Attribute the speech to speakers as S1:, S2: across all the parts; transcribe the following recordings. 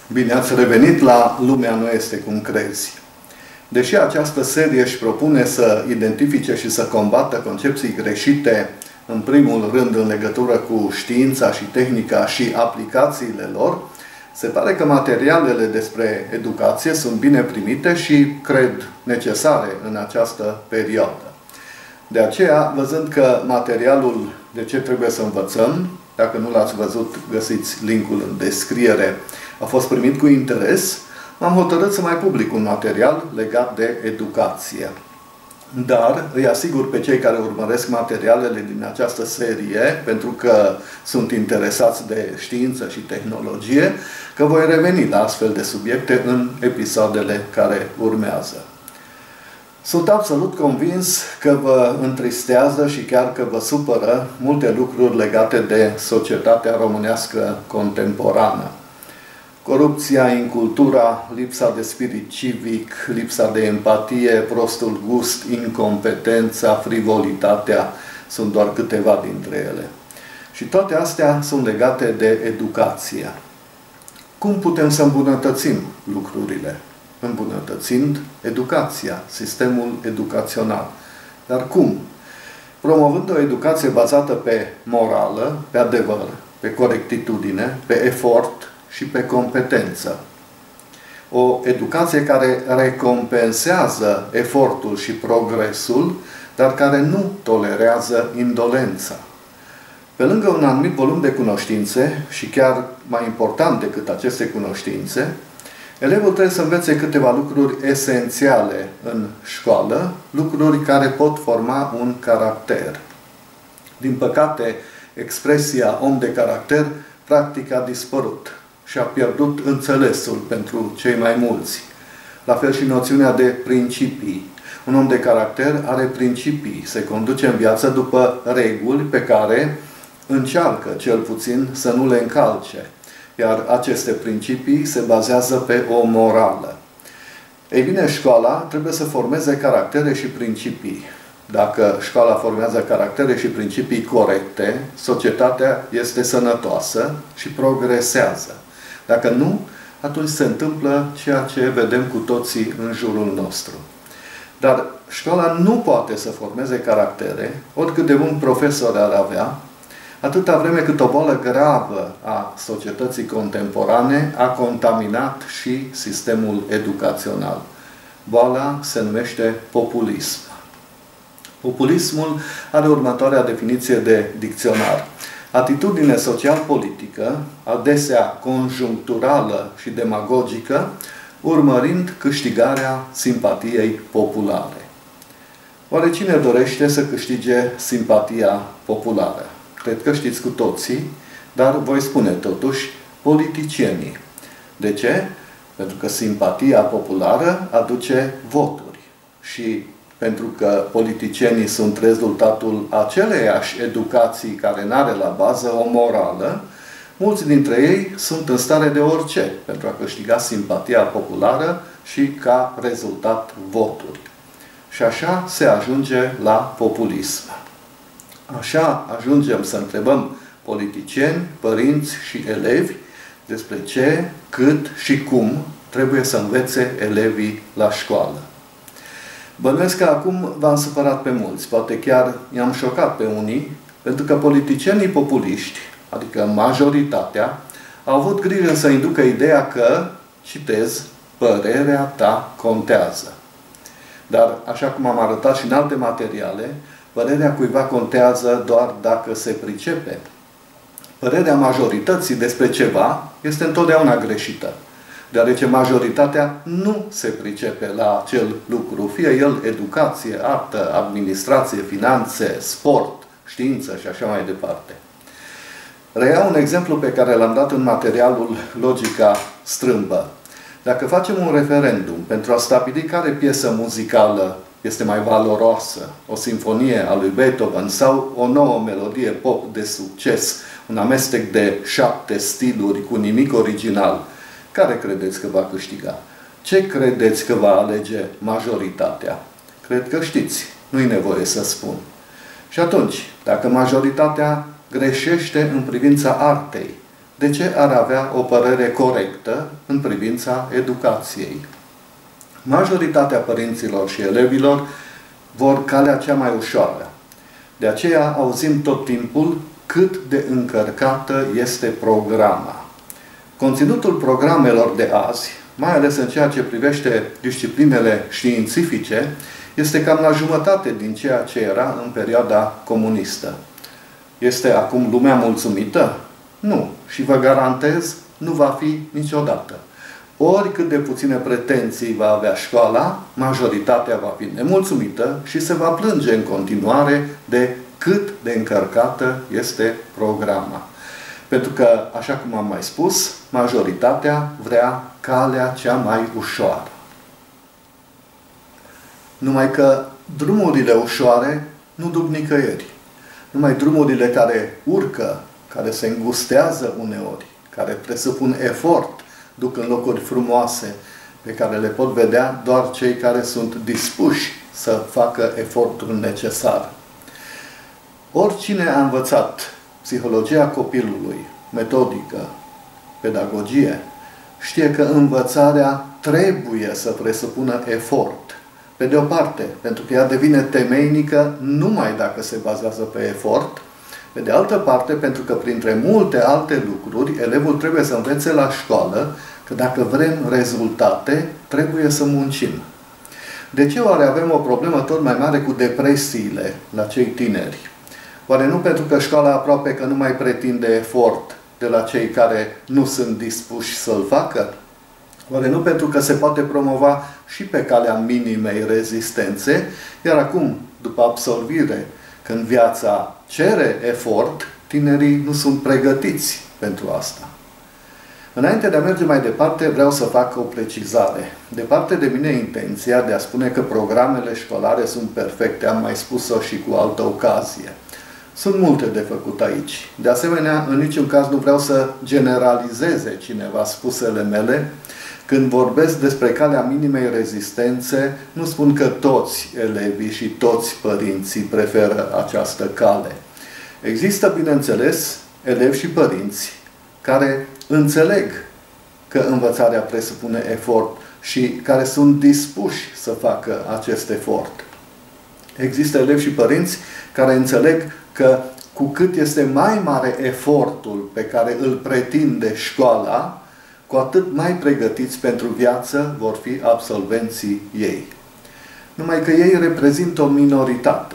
S1: Bine ați revenit la Lumea nu este cum crezi. Deși această serie își propune să identifice și să combată concepții greșite, în primul rând în legătură cu știința și tehnica și aplicațiile lor, se pare că materialele despre educație sunt bine primite și, cred, necesare în această perioadă. De aceea, văzând că materialul De ce trebuie să învățăm, dacă nu l-ați văzut, găsiți linkul în descriere, a fost primit cu interes, am hotărât să mai public un material legat de educație. Dar îi asigur pe cei care urmăresc materialele din această serie, pentru că sunt interesați de știință și tehnologie, că voi reveni la astfel de subiecte în episoadele care urmează. Sunt absolut convins că vă întristează și chiar că vă supără multe lucruri legate de societatea românească contemporană. Corupția, incultura, lipsa de spirit civic, lipsa de empatie, prostul gust, incompetența, frivolitatea sunt doar câteva dintre ele. Și toate astea sunt legate de educație. Cum putem să îmbunătățim lucrurile? Îmbunătățind educația, sistemul educațional. Dar cum? Promovând o educație bazată pe morală, pe adevăr, pe corectitudine, pe efort și pe competență. O educație care recompensează efortul și progresul, dar care nu tolerează indolența. Pe lângă un anumit volum de cunoștințe, și chiar mai important decât aceste cunoștințe, elevul trebuie să învețe câteva lucruri esențiale în școală, lucruri care pot forma un caracter. Din păcate, expresia om de caracter practic a dispărut și a pierdut înțelesul pentru cei mai mulți. La fel și noțiunea de principii. Un om de caracter are principii, se conduce în viață după reguli pe care încearcă cel puțin să nu le încalce. Iar aceste principii se bazează pe o morală. Ei bine, școala trebuie să formeze caractere și principii. Dacă școala formează caractere și principii corecte, societatea este sănătoasă și progresează. Dacă nu, atunci se întâmplă ceea ce vedem cu toții în jurul nostru. Dar școala nu poate să formeze caractere, oricât de bun profesor ar avea, atâta vreme cât o boală gravă a societății contemporane a contaminat și sistemul educațional. Boala se numește populism. Populismul are următoarea definiție de dicționar. Atitudine social-politică, adesea conjuncturală și demagogică, urmărind câștigarea simpatiei populare. Oare cine dorește să câștige simpatia populară? Cred că știți cu toții, dar voi spune totuși politicienii. De ce? Pentru că simpatia populară aduce voturi. Și pentru că politicienii sunt rezultatul aceleiași educații care n-are la bază o morală, mulți dintre ei sunt în stare de orice pentru a câștiga simpatia populară și ca rezultat voturi. Și așa se ajunge la populism. Așa ajungem să întrebăm politicieni, părinți și elevi despre ce, cât și cum trebuie să învețe elevii la școală. Bănuiesc că acum v-am supărat pe mulți, poate chiar i-am șocat pe unii, pentru că politicienii populiști, adică majoritatea, au avut grijă să inducă ideea că, citez, părerea ta contează. Dar, așa cum am arătat și în alte materiale, părerea cuiva contează doar dacă se pricepe. Părerea majorității despre ceva este întotdeauna greșită, deoarece majoritatea nu se pricepe la acel lucru, fie el educație, artă, administrație, finanțe, sport, știință și așa mai departe. Reiau un exemplu pe care l-am dat în materialul Logica strâmbă. Dacă facem un referendum pentru a stabili care piesă muzicală este mai valoroasă, o sinfonie a lui Beethoven sau o nouă melodie pop de succes, un amestec de 7 stiluri cu nimic original, care credeți că va câștiga? Ce credeți că va alege majoritatea? Cred că știți, nu-i nevoie să spun. Și atunci, dacă majoritatea greșește în privința artei, de ce ar avea o părere corectă în privința educației. Majoritatea părinților și elevilor vor calea cea mai ușoară. De aceea auzim tot timpul cât de încărcată este programa. Conținutul programelor de azi, mai ales în ceea ce privește disciplinele științifice, este cam la jumătate din ceea ce era în perioada comunistă. Este acum lumea mulțumită? Nu. Și vă garantez, nu va fi niciodată. Oricât de puține pretenții va avea școala, majoritatea va fi nemulțumită și se va plânge în continuare de cât de încărcată este programa. Pentru că, așa cum am mai spus, majoritatea vrea calea cea mai ușoară. Numai că drumurile ușoare nu duc nicăieri. Numai drumurile care urcă, care se îngustează uneori, care presupun efort, duc în locuri frumoase, pe care le pot vedea doar cei care sunt dispuși să facă efortul necesar. Oricine a învățat psihologia copilului, metodică, pedagogie, știe că învățarea trebuie să presupună efort. Pe de o parte, pentru că ea devine temeinică numai dacă se bazează pe efort. Pe de altă parte, pentru că printre multe alte lucruri, elevul trebuie să învețe la școală că dacă vrem rezultate, trebuie să muncim. De ce oare avem o problemă tot mai mare cu depresiile la cei tineri? Oare nu pentru că școala aproape că nu mai pretinde efort de la cei care nu sunt dispuși să-l facă? Oare nu pentru că se poate promova și pe calea minimei rezistențe, iar acum, după absolvire, când viața cere efort, tinerii nu sunt pregătiți pentru asta. Înainte de a merge mai departe, vreau să fac o precizare. Departe de mine intenția de a spune că programele școlare sunt perfecte, am mai spus-o și cu altă ocazie. Sunt multe de făcut aici. De asemenea, în niciun caz nu vreau să generalizeze cineva spusele mele. Când vorbesc despre calea minimei rezistențe, nu spun că toți elevii și toți părinții preferă această cale. Există, bineînțeles, elevi și părinți care înțeleg că învățarea presupune efort și care sunt dispuși să facă acest efort. Există elevi și părinți care înțeleg că cu cât este mai mare efortul pe care îl pretinde școala, cu atât mai pregătiți pentru viață vor fi absolvenții ei. Numai că ei reprezintă o minoritate.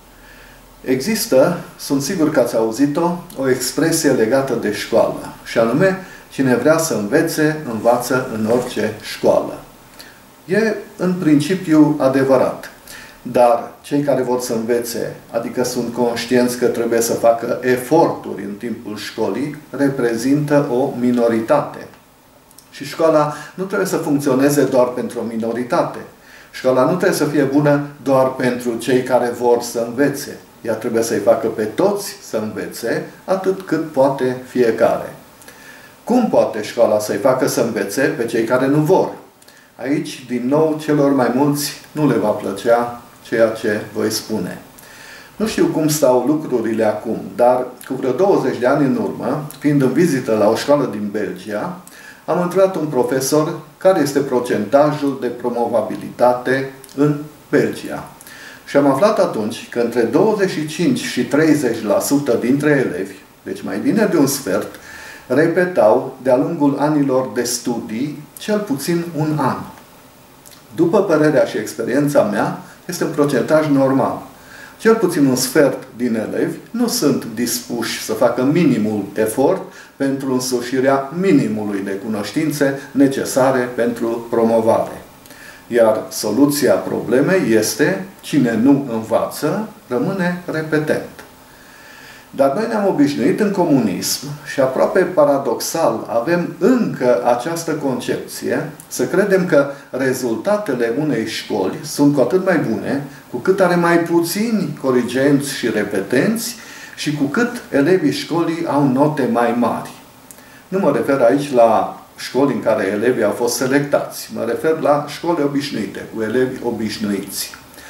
S1: Există, sunt sigur că ați auzit-o, o expresie legată de școală, și anume, cine vrea să învețe, învață în orice școală. E în principiu adevărat. Dar cei care vor să învețe, adică sunt conștienți că trebuie să facă eforturi în timpul școlii, reprezintă o minoritate. Și școala nu trebuie să funcționeze doar pentru o minoritate. Școala nu trebuie să fie bună doar pentru cei care vor să învețe. Ea trebuie să-i facă pe toți să învețe, atât cât poate fiecare. Cum poate școala să-i facă să învețe pe cei care nu vor? Aici, din nou, celor mai mulți nu le va plăcea ceea ce voi spune. Nu știu cum stau lucrurile acum, dar cu vreo 20 de ani în urmă, fiind în vizită la o școală din Belgia, am întrebat un profesor care este procentajul de promovabilitate în Belgia. Și am aflat atunci că între 25 și 30% dintre elevi, deci mai bine de un sfert, repetau de-a lungul anilor de studii cel puțin un an. După părerea și experiența mea, este un procentaj normal. Cel puțin un sfert din elevi nu sunt dispuși să facă minimul efort pentru însușirea minimului de cunoștințe necesare pentru promovare. Iar soluția problemei este, cine nu învață, rămâne repetent. Dar noi ne-am obișnuit în comunism și aproape paradoxal avem încă această concepție să credem că rezultatele unei școli sunt cu atât mai bune cu cât are mai puțini corigenți și repetenți și cu cât elevii școlii au note mai mari. Nu mă refer aici la școli în care elevii au fost selectați. Mă refer la școli obișnuite, cu elevi obișnuiți.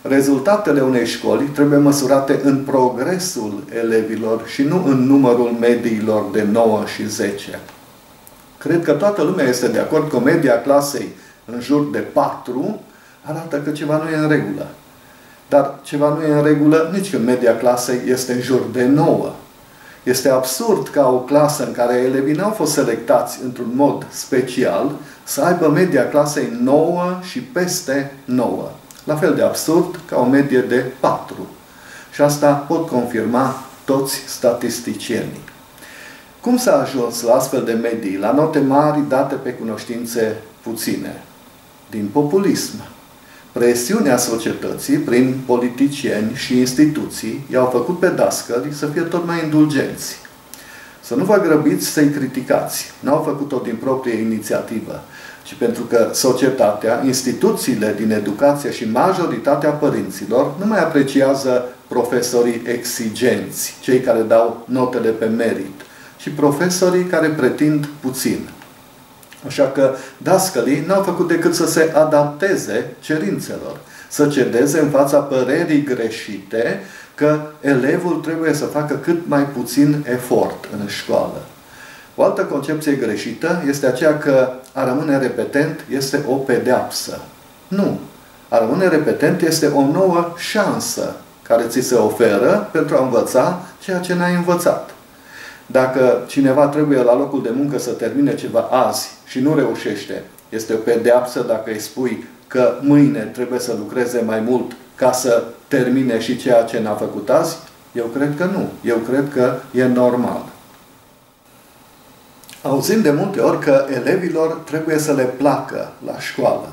S1: Rezultatele unei școli trebuie măsurate în progresul elevilor și nu în numărul mediilor de 9 și 10. Cred că toată lumea este de acord că media clasei în jur de 4 arată că ceva nu e în regulă. Dar ceva nu e în regulă nici când media clasei este în jur de 9. Este absurd ca o clasă în care elevii n-au fost selectați într-un mod special să aibă media clasei 9 și peste 9. La fel de absurd ca o medie de 4. Și asta pot confirma toți statisticienii. Cum s-a ajuns la astfel de medii, la note mari date pe cunoștințe puține? Din populism. Presiunea societății, prin politicieni și instituții, i-au făcut pe dascăli să fie tot mai indulgenți. Să nu vă grăbiți să-i criticați. N-au făcut-o din proprie inițiativă, ci pentru că societatea, instituțiile din educație și majoritatea părinților nu mai apreciază profesorii exigenți, cei care dau notele pe merit, ci profesorii care pretind puțin. Așa că dascălii n-au făcut decât să se adapteze cerințelor, să cedeze în fața părerii greșite că elevul trebuie să facă cât mai puțin efort în școală. O altă concepție greșită este aceea că a rămâne repetent este o pedeapsă. Nu. A rămâne repetent este o nouă șansă care ți se oferă pentru a învăța ceea ce n-ai învățat. Dacă cineva trebuie la locul de muncă să termine ceva azi și nu reușește, este o pedeapsă dacă îi spui că mâine trebuie să lucreze mai mult ca să termine și ceea ce n-a făcut azi? Eu cred că nu. Eu cred că e normal. Auzim de multe ori că elevilor trebuie să le placă la școală.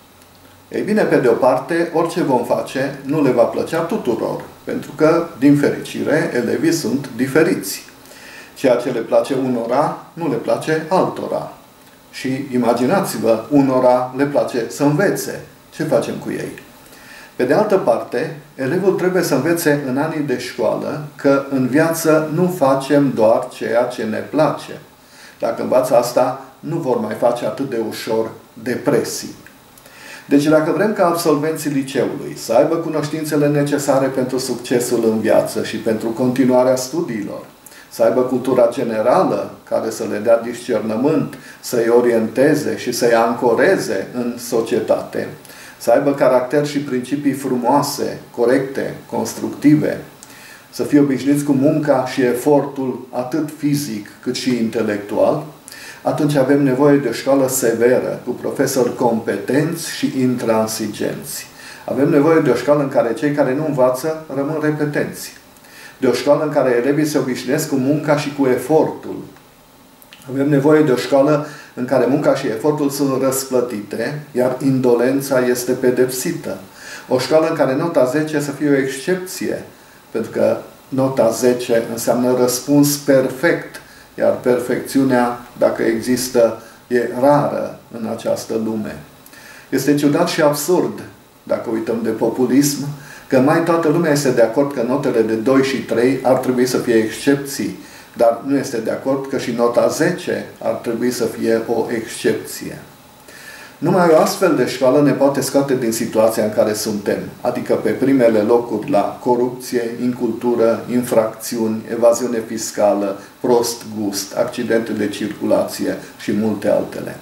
S1: Ei bine, pe de o parte, orice vom face nu le va plăcea tuturor, pentru că, din fericire, elevii sunt diferiți. Ceea ce le place unora, nu le place altora. Și imaginați-vă, unora le place să învețe. Ce facem cu ei? Pe de altă parte, elevul trebuie să învețe în anii de școală că în viață nu facem doar ceea ce ne place. Dacă învață asta, nu vor mai face atât de ușor depresii. Deci dacă vrem ca absolvenții liceului să aibă cunoștințele necesare pentru succesul în viață și pentru continuarea studiilor, să aibă cultura generală care să le dea discernământ, să-i orienteze și să-i ancoreze în societate, să aibă caracter și principii frumoase, corecte, constructive, să fie obișnuiți cu munca și efortul atât fizic cât și intelectual, atunci avem nevoie de o școală severă, cu profesori competenți și intransigenți. Avem nevoie de o școală în care cei care nu învață rămân repetenți. De o școală în care elevii se obișnuiesc cu munca și cu efortul. Avem nevoie de o școală în care munca și efortul sunt răsplătite, iar indolența este pedepsită. O școală în care nota 10 să fie o excepție, pentru că nota 10 înseamnă răspuns perfect, iar perfecțiunea, dacă există, e rară în această lume. Este ciudat și absurd, dacă uităm de populism, că mai toată lumea este de acord că notele de 2 și 3 ar trebui să fie excepții, dar nu este de acord că și nota 10 ar trebui să fie o excepție. Numai o astfel de școală ne poate scoate din situația în care suntem, adică pe primele locuri la corupție, incultură, infracțiuni, evaziune fiscală, prost gust, accidente de circulație și multe altele.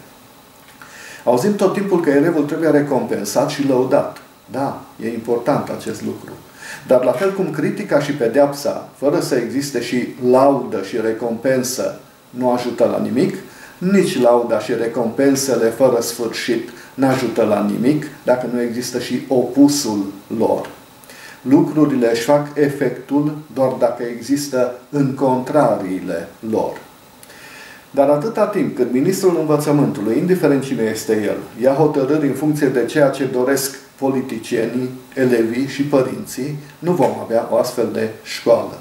S1: Auzim tot timpul că elevul trebuie recompensat și lăudat. Da, e important acest lucru. Dar la fel cum critica și pedeapsa, fără să existe și laudă și recompensă, nu ajută la nimic, nici lauda și recompensele fără sfârșit n-ajută la nimic dacă nu există și opusul lor. Lucrurile își fac efectul doar dacă există în contrariile lor. Dar atâta timp cât ministrul învățământului, indiferent cine este el, ia hotărâri în funcție de ceea ce doresc politicienii, elevii și părinții, nu vom avea o astfel de școală.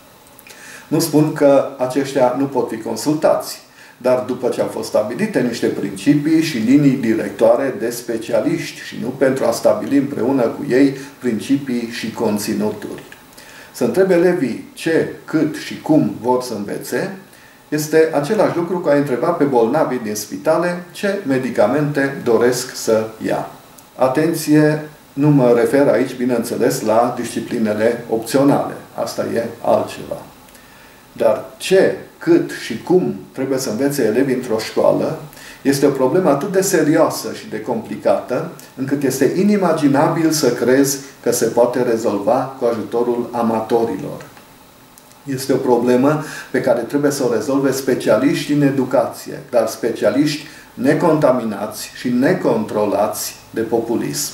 S1: Nu spun că aceștia nu pot fi consultați, dar după ce au fost stabilite niște principii și linii directoare de specialiști și nu pentru a stabili împreună cu ei principii și conținuturi. Să întrebe elevii ce, cât și cum vor să învețe, este același lucru cu a întreba pe bolnavii din spitale ce medicamente doresc să ia. Atenție, Nu mă refer aici, bineînțeles, la disciplinele opționale. Asta e altceva. Dar ce, cât și cum trebuie să învețe elevii într-o școală este o problemă atât de serioasă și de complicată, încât este inimaginabil să crezi că se poate rezolva cu ajutorul amatorilor. Este o problemă pe care trebuie să o rezolve specialiști în educație, dar specialiști necontaminați și necontrolați de populism.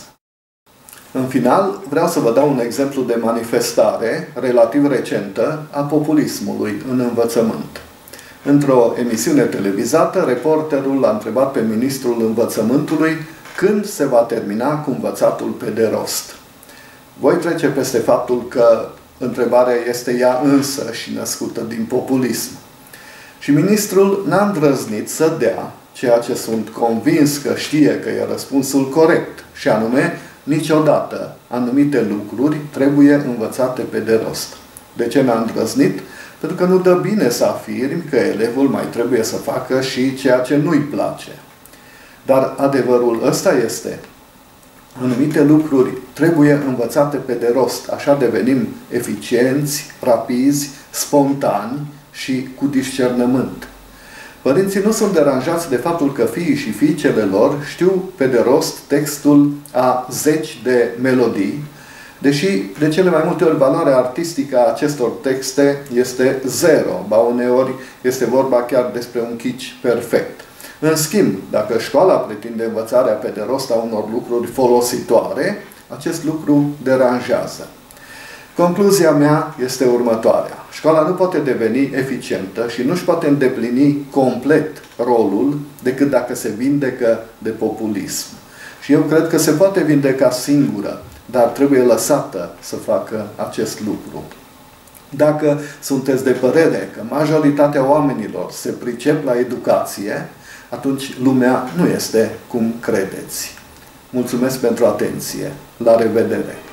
S1: În final, vreau să vă dau un exemplu de manifestare relativ recentă a populismului în învățământ. Într-o emisiune televizată, reporterul l-a întrebat pe ministrul învățământului când se va termina cu învățatul pe de rost. Voi trece peste faptul că întrebarea este ea însă și născută din populism. Și ministrul n-a îndrăznit să dea ceea ce sunt convins că știe că e răspunsul corect, și anume, niciodată anumite lucruri trebuie învățate pe de rost. De ce n-a îndrăznit? Pentru că nu dă bine să afirmi că elevul mai trebuie să facă și ceea ce nu-i place. Dar adevărul ăsta este: anumite lucruri trebuie învățate pe de rost, așa devenim eficienți, rapizi, spontani și cu discernământ. Părinții nu sunt deranjați de faptul că fiii și fiicele lor știu pe de rost textul a zeci de melodii, deși de cele mai multe ori valoarea artistică a acestor texte este zero, ba uneori este vorba chiar despre un kitsch perfect. În schimb, dacă școala pretinde învățarea pe de rost a unor lucruri folositoare, acest lucru deranjează. Concluzia mea este următoarea. Școala nu poate deveni eficientă și nu își poate îndeplini complet rolul decât dacă se vindecă de populism. Și eu cred că se poate vindeca singură, dar trebuie lăsată să facă acest lucru. Dacă sunteți de părere că majoritatea oamenilor se pricep la educație, atunci lumea nu este cum credeți. Mulțumesc pentru atenție. La revedere!